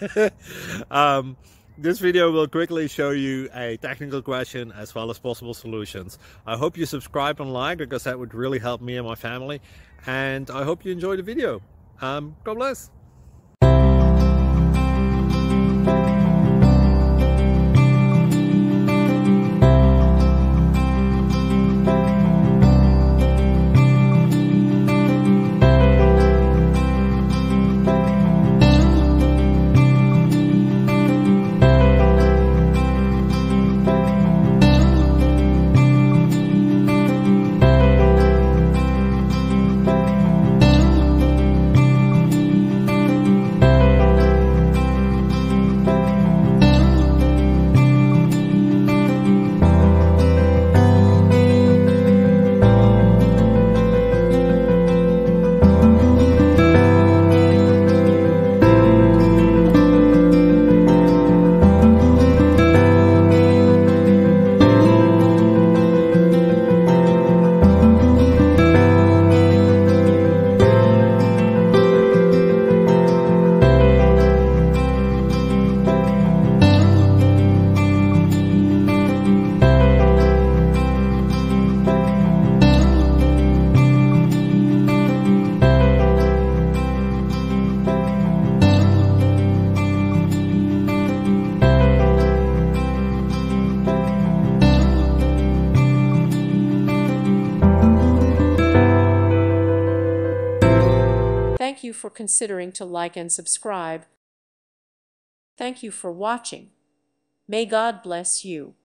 um, this video will quickly show you a technical question as well as possible solutions. I hope you subscribe and like, because that would really help me and my family. And I hope you enjoy the video. God bless. Thank you for considering to like and subscribe. Thank you for watching. May God bless you.